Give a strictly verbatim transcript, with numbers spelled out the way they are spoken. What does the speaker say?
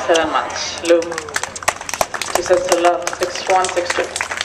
seven match. Look, two sets to love, six one, six two.